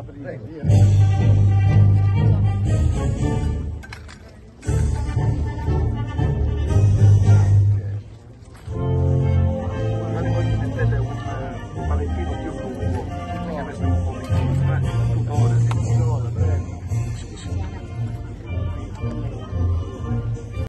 Valentino più lungo, perché ha messo un po' di